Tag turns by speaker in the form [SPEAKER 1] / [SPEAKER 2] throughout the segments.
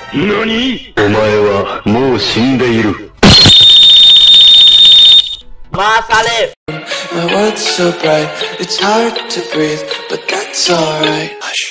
[SPEAKER 1] 何？お前はもう死んでいる。
[SPEAKER 2] माँ साले।
[SPEAKER 3] My world's so bright, it's hard to breathe, but that's alright. Hush.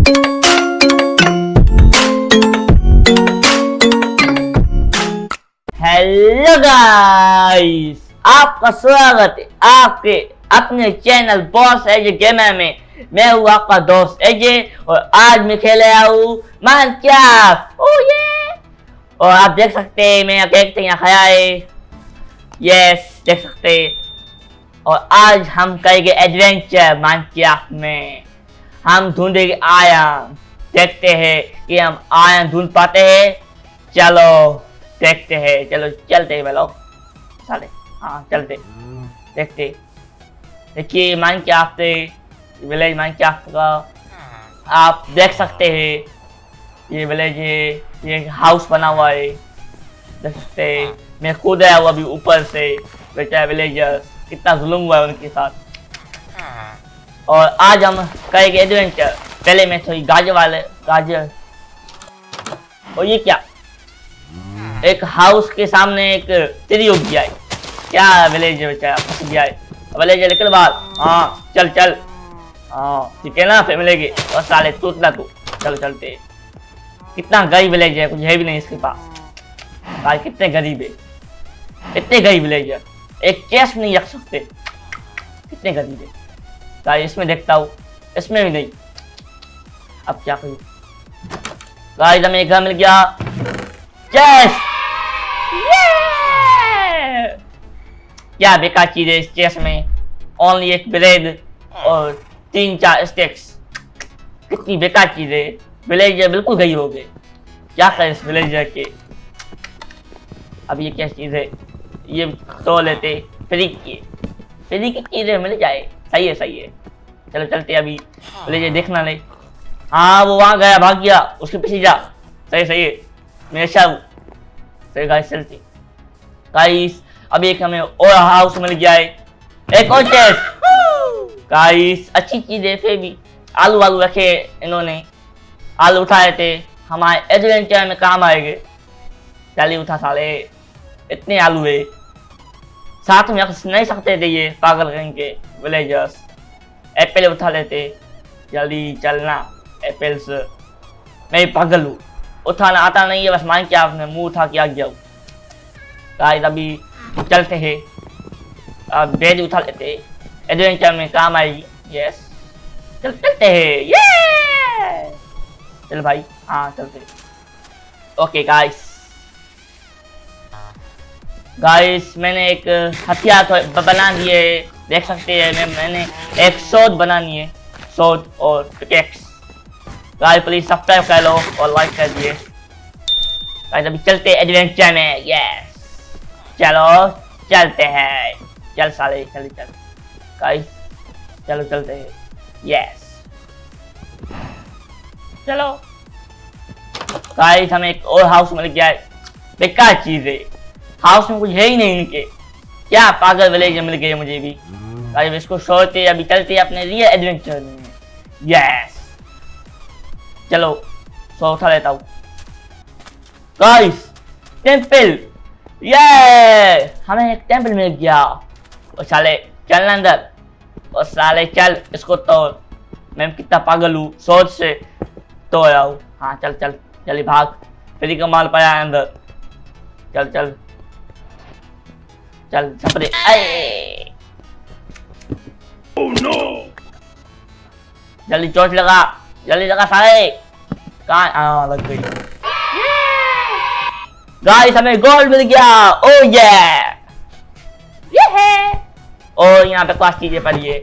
[SPEAKER 2] Hello guys, आपका स्वागत है आपके अपने चैनल बॉस एजे गेमर में। मैं हूँ आपका दोस्त एजे और आज मैं खेल रहा हूँ माइनक्राफ्ट। ओह ये, और आप देख सकते हैं मेरा कैरेक्टर यहाँ खड़ा है। यस, देख सकते हैं। और आज हम करेंगे एडवेंचर माइनक्राफ्ट में। हम ढूंढेंगे आयरन। देखते हैं कि हम आयरन ढूंढ पाते हैं। चलो देखते हैं, चलो चलते हैं लोग साले। हाँ चलते देखते। देखिए माइनक्राफ्ट विलेज माइनक्राफ्ट का आप देख सकते हैं। ये विलेज है, ये हाउस बना हुआ है, देख सकते हैं। मैं खुद आया हुआ अभी ऊपर से। बेटा विलेजर्स कितना जुल्म हुआ है उनके साथ। और आज हम करेंगे एडवेंचर। पहले मैं थोड़ी गाजर। और ये क्या, एक हाउस के सामने एक ट्री उग गया है। क्या विलेज बेचारा फंस गया है। विलेज निकल बाहर। हाँ चल चल, हाँ ठीक है ना, फिर मिलेगी। और साले टूटना तू। चलो चलते। कितना गरीब विलेज है, कुछ है भी नहीं इसके पास। भाई कितने गरीब है, इतने गरीब विलेज है, एक चेस्ट नहीं रख सकते। कितने गरीब है भाई। इसमें देखता हूँ, इसमें भी नहीं। अब क्या करूँ गाइस, हमें घर मिल गया चेस्ट। क्या बेकार चीज है इस चेस्ट में। ओनली एक ब्रेड और 3-4 स्टेक्स। कितनी बेकार चीज है। विलेजर बिल्कुल गई हो गए। क्या करें इस विलेजर के। अब ये क्या चीज है, ये तो लेते फ्री की चीजें मिल जाए। सही है सही है। चलो चलते अभी विलेजर देखना नहीं। हाँ वो वहां गया, भाग गया, उसके पीछे जा। सही सही है मेरे शब। सही गाइस चलते। गाइस अब एक हमें और हाउस मिल गया है, एक और चेस्ट। गाइस अच्छी चीज है। फिर भी आलू रखे इन्होंने। आलू उठाए थे, हमारे एडवेंचर में काम आएंगे। चलिए उठा साले, इतने आलू है। साथ में रख नहीं सकते थे ये पागल रंग के विलेजर्स। एप्पल उठा लेते, जल्दी चलना। एप्पल्स मैं पागल हूँ, उठाना आता नहीं है। बस माइनक्राफ्ट में मुंह उठा के आ गया हूँ। गाइस अभी चलते हैं, अब बेड उठा लेते, एडवेंचर में काम आएगी। यस चलते हैं। ये चल भाई, हाँ चलते। ओके गाइस मैंने एक हथियार तो बना दिए, देख सकते हैं। मैंने एक शॉट बनानी है, शॉट और पिकेक्स। गाइस प्लीज सब्सक्राइब कर लो और लाइक कर दिए। गाइस अभी चलते एडवेंचर में। यस चलो चलते हैं। चल साले चल गाइस चलो चलते हैं। यस चलो गाइस हमें एक और हाउस मिल गया है। बेकार चीज है, हाउस में कुछ है ही नहीं इनके। क्या पागल विलेजर मिल गए मुझे भी। गाइस इसको छोड़ते अभी चलते अपने रियल एडवेंचर में। यस चलो सो उठा लेता हूँ। गाइस टेंपल, ये हमें एक टेंपल मिल गया। और साले चल अंदर। और साले चल इसको तोड़। मैं कितना पागल हूँ, सोच से तोड़ रहा हूँ। हाँ चल चल जल्दी भाग, फ्री का माल पाया अंदर। चल चल चल छपरे।
[SPEAKER 1] Oh no!
[SPEAKER 2] जल्दी चोट लगा, जल्दी लगा साले। कहाँ लग गई। गाइस हमें गोल्ड मिल गया। ओह ये है। और यहाँ पे पास चीजें पड़ी है।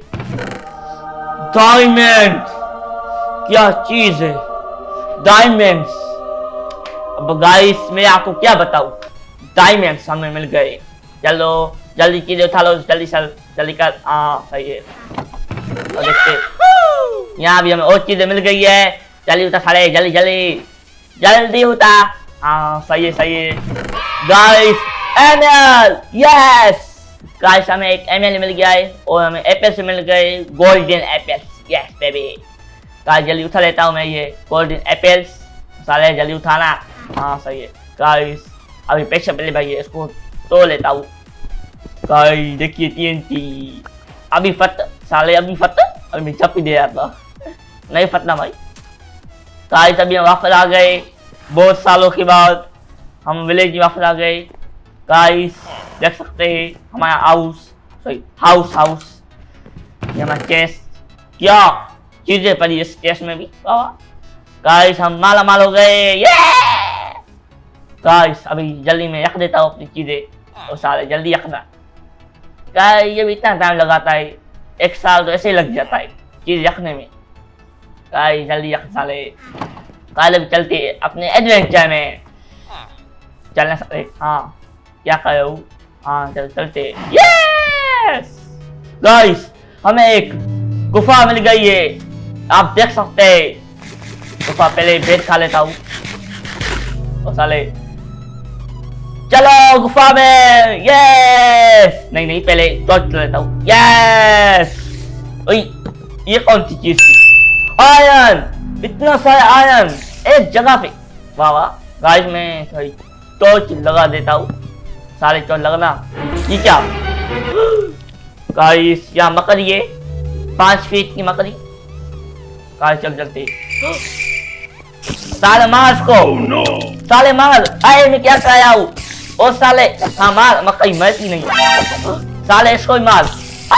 [SPEAKER 2] डायमंड, क्या चीज है डायमंड्स। अब गाइस मैं आपको क्या बताऊं, डायमंड्स हमें मिल गए। चलो जल्दी चीजें उठा लो, जल्दी चल जल्दी कर। हाँ सही है। और देखते यहाँ भी हमें और चीजें मिल गई है। जल्दी उठा साले, जल्दी जल्दी जल्दी उठा। हाँ सही है गाइस। एमएल, यस गाइस हमें एक एमएल मिल गया है। और हमें एप्पल्स मिल गए, golden apples. Yes baby. Guys जल्दी उठा लेता हूँ मैं ये गोल्डन एप्पल्स। साले जल्दी उठाना। हाँ सही है गाइस। अभी पैसे पहले भाई इसको तो लेता हूँ गाइस। देखिए TNT अभी फट साले, अभी फट, अभी मैं चप ही दे रहा था, नहीं फटना भाई। गाइस अभी हम वापस आ गए बहुत सालों के बाद, हम विलेज में वापस आ गए गाइस। देख सकते हैं हमारा हाउस, सॉरी हाउस, ये हमारा चेस्ट, क्या चीजें पड़ी इस चेस्ट में भी गाइस। हम माला माल हो गए ये गाइस। अभी जल्दी में रख देता हूँ अपनी चीजें और सारे जल्दी रखना गाइस। ये भी इतना टाइम लगाता है, 1 साल तो ऐसे ही लग जाता है चीज रखने में गाइस। जल्दी रख साले गाइस। अभी चलते अपने एडवेंचर में, चलना साले। हाँ क्या करो, हाँ चलते यस गाइस। हमें एक गुफा मिल गई है, आप देख सकते हैं गुफा। पहले ब्रेड खा लेता हूँ और साले चलो गुफा में यस। नहीं पहले टॉर्च लेता हूँ यस। ये कौन सी चीज थी, आयरन, इतना सारा आयरन एक जगह पे, वाह वाह गाइस। मैं थोड़ी टॉर्च लगा देता हूँ, सारे टॉर्च लगना। ये क्या गाइस, यहाँ मकड़ी है 5 फीट की मकड़ी गाइस। चलते साले मार इसको, साले मार। आए मैं क्या कराया हूँ ओ साले, हाँ मार, मकड़ी मरती नहीं साले, इसको ही मार।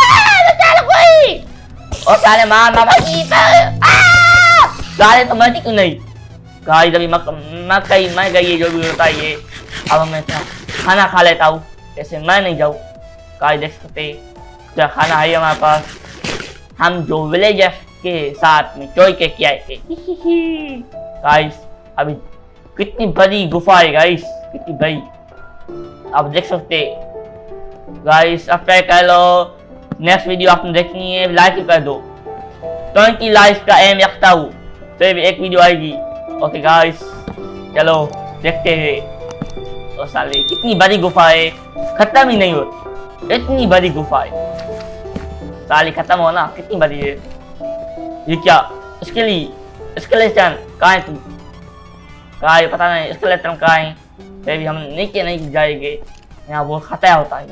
[SPEAKER 2] ओ साले मार मामा की साले, तो मरती क्यों नहीं गाइस। अभी मकड़ी मर गई है, जो भी होता है ये। अब मैं खाना खा लेता हूँ, ऐसे मैं नहीं जाऊँ गाइस। देख सकते क्या खाना है हमारे पास, हम जो विलेजर्स के साथ में चोरी के किया थे गाइस। अभी कितनी बड़ी गुफा है गाइस, कितनी बड़ी, आप देख सकते गाइस। सब्सक्राइब कर लो, नेक्स्ट वीडियो आपने देखनी है लाइक कर दो। 20 लाइक्स का एम रखता हूँ, फिर भी एक वीडियो आएगी। ओके गाइस चलो देखते हैं। तो साले कितनी बड़ी गुफा है, खत्म ही नहीं होती, इतनी बड़ी गुफा है साली, खत्म होना कितनी बड़ी है। ये क्या स्केलेटन कहाँ है तू, कहाँ है पता नहीं, स्केलेटन कहाँ है। फिर भी हम नीचे नहीं जाएंगे, यहाँ बहुत खतरा होता है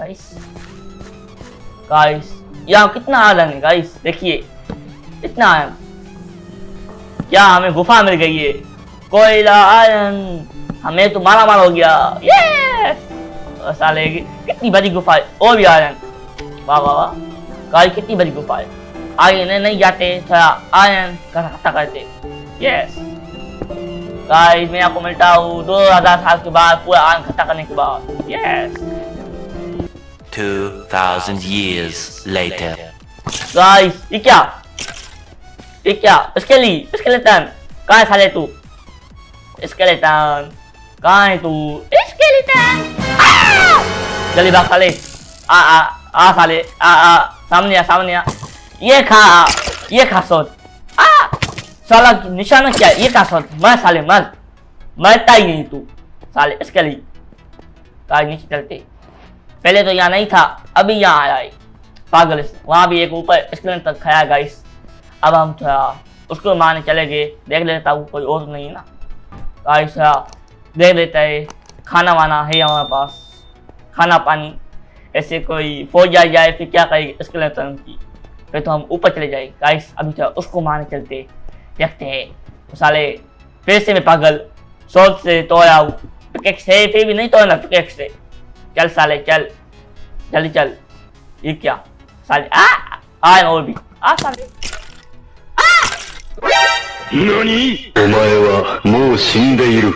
[SPEAKER 2] गाइस। यहाँ कितना आयरन है गाइस, देखिए इतना आयरन। क्या हमें गुफा मिल गई है, कोयला आयरन, हमें तो मारा मार हो गया ये साले। कितनी बड़ी गुफा है, और भी आयरन, वाह वाह वाह गाइस। कितनी बड़ी गुफा है, आगे नहीं जाते, थोड़ा आयरन इकट्ठा करते यस गाइस। मैं आपको मिलता हूँ 2000 साल के बाद, पूरा आयरन इकट्ठा करने के बाद यस।
[SPEAKER 4] 2000 years later
[SPEAKER 2] गाइस ये क्या स्केलेटन कहाँ है साले तू, स्केलेटन कहाँ है तू, स्केलेटन जल्दी भाग साले, आ साले, सामने आ। ये खा सोच, साला निशाना क्या, ये खा सोच, मर साले मर, मरता ही नहीं तू साले। इसके लिए गाइस नीचे चलते, पहले तो यहाँ नहीं था, अभी यहाँ आया है पागल। वहां भी एक ऊपर स्क्रीन तक खाया गाइस। अब हम थोड़ा उसको मारने चले गए, देख लेता हूँ कोई और नहीं ना गाइस। देख लेता है, खाना वाना है हमारे पास, खाना पानी, ऐसे कोई फौज आ जाए फिर क्या करेगी स्केलेटन की, फिर तो हम ऊपर चले जाए गाइस। अभी तो उसको मारने चलते, देखते हैं तो साले फिर से मैं पागल सोच से तोड़ा पिकेक्स से, फिर भी नहीं तोड़ना पिकेक्स से। चल साले चल, जल्दी चल। ये क्या साले, आए और भी साले।
[SPEAKER 1] 何お前はもう死んでいる。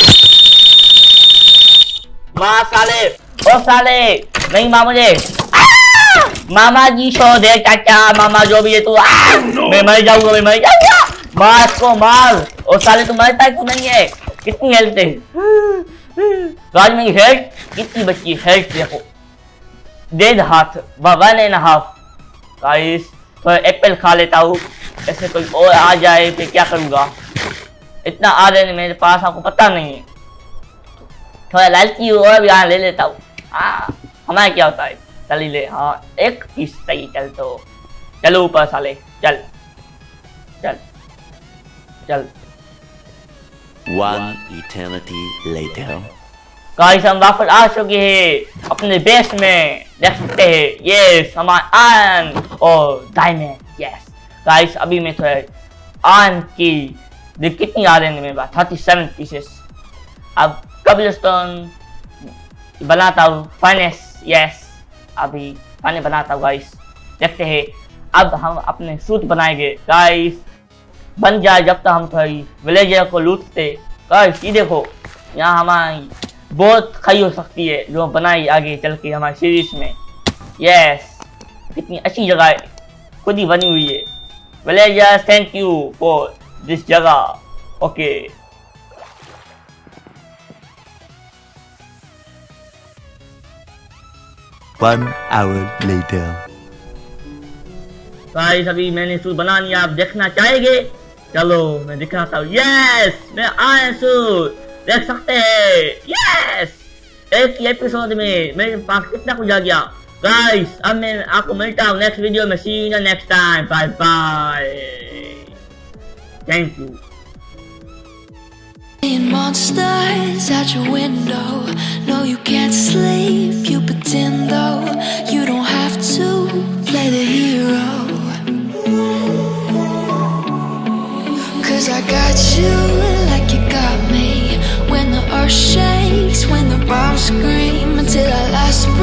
[SPEAKER 2] माँ साले, ओ साले नहीं माँ मुझे, मामा जी छोड़ दे चाचा, मामा जो भी है तू, मैं मर जाऊंगा, मार इसको मार। ओ साले तू मरता है क्यों नहीं है, कितनी हेल्थ है गाइस। मेरी हेल्थ कितनी बची, हेल्थ देखो, 1.5 1.5 गाइस। तो एप्पल खा लेता हूँ, ऐसे कोई और आ जाए फिर क्या करूँगा, इतना आ रहे मेरे पास, आपको पता नहीं है। थोड़ा लालची और भी यहाँ ले लेता हूँ, हमारा क्या होता है, चल ही ले। हाँ एक पीस सही, चल तो चलो ऊपर साले, चल चल चल
[SPEAKER 4] One eternity later.
[SPEAKER 2] गाइस हम वापस आ चुके हैं अपने बेस में, देख सकते हैं। यस, हमारे आयरन और डायमंड। यस गाइस, अभी मैं थोड़ा आयरन की कितनी आ रही है मेरे पास, 37 पीसेस। अब कबलस्टोन बनाता हूँ, फाइनेस। यस, अभी पानी बनाता हूँ गाइस, देखते हैं। अब हम अपने सूट बनाएंगे गाइस, बन जाए जब तक हम थोड़ी विलेजर को लूटते। गाइस ये देखो, यहाँ हमारी बहुत खाई हो सकती है जो बनाई आगे चल के हमारी सीरीज में। यस, कितनी अच्छी जगह है, खुद ही बनी हुई है। Villagers, thank you for this जगह। Okay
[SPEAKER 4] One hour later.
[SPEAKER 2] Guys, अभी मैंने सूट बना लिया, आप देखना चाहेंगे? चलो मैं दिखाता हूँ। यस, मैं आया सूट, देख सकते हैं। यस, एक ही एपिसोड में मेरे पास कितना कुछ आ गया। गाइस, अब मैं आपको मिलता हूँ नेक्स्ट वीडियो में। See you next time, bye bye, thank you.
[SPEAKER 3] Monsters out your window. No, you can't sleep. You pretend though you don't have to play the hero. 'Cause I got you like you got me. When the earth shakes, when the bombs scream, until I last breath.